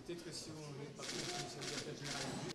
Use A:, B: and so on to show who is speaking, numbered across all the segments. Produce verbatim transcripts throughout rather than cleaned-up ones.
A: Peut-être que si on veut parler du secrétaire général.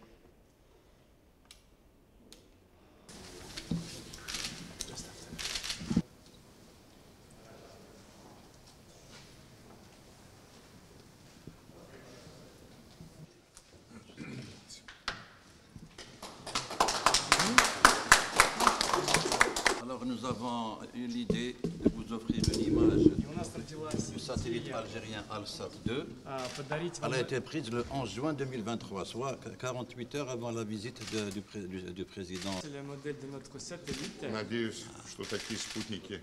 B: Alors nous avons eu l'idée de vous offrir une image du satellite algérien Alsat deux. Elle a été prise le onze juin deux mille vingt-trois, soit quarante-huit heures avant la visite de, du, pré, du, du président.
A: C'est le modèle de notre satellite.
C: Надеюсь, что такие спутники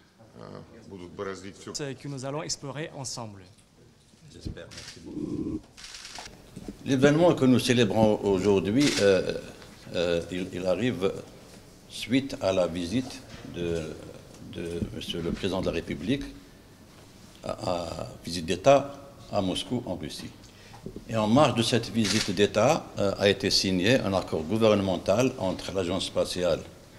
C: будут бороздить все.
A: C'est que nous allons explorer ensemble.
B: J'espère. Merci beaucoup. L'événement que nous célébrons aujourd'hui, euh, euh, il, il arrive suite à la visite de, de Monsieur le Président de la République, à, à visite d'État à Moscou, en Russie. Et en marge de cette visite d'État euh, a été signé un accord gouvernemental entre l'Agence spatiale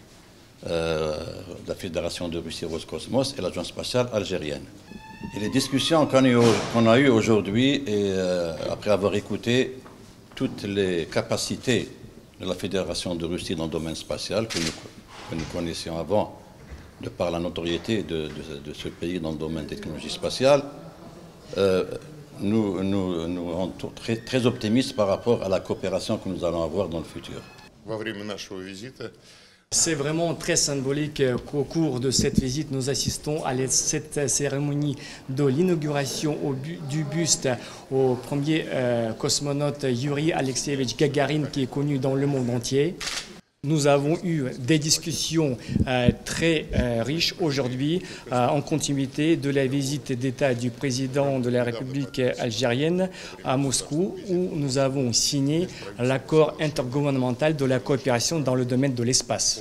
B: euh, de la Fédération de Russie Roscosmos et l'Agence spatiale algérienne. Et les discussions qu'on qu'on a eues aujourd'hui, et euh, après avoir écouté toutes les capacités de la Fédération de Russie dans le domaine spatial que nous, que nous connaissions avant, de par la notoriété de, de, de ce pays dans le domaine des technologies spatiales, euh, nous, nous, nous sommes très, très optimistes par rapport à la coopération que nous allons avoir dans le futur.
C: Во время нашего визита
A: C'est vraiment très symbolique qu'au cours de cette visite, nous assistons à cette cérémonie de l'inauguration du buste au premier euh, cosmonaute Yuri Alexeyevich Gagarin, qui est connu dans le monde entier. Nous avons eu des discussions euh, très euh, riches aujourd'hui, euh, en continuité de la visite d'État du président de la République algérienne à Moscou, où nous avons signé l'accord intergouvernemental de la coopération dans le domaine de l'espace.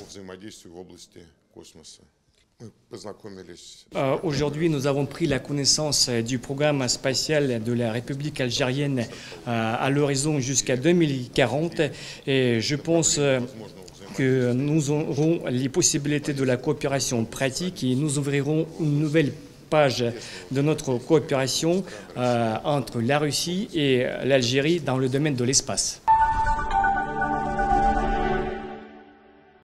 A: Euh, aujourd'hui, nous avons pris la connaissance du programme spatial de la République algérienne euh, à l'horizon jusqu'à deux mille quarante, et je pense euh, que nous aurons les possibilités de la coopération pratique et nous ouvrirons une nouvelle page de notre coopération euh, entre la Russie et l'Algérie dans le domaine de l'espace.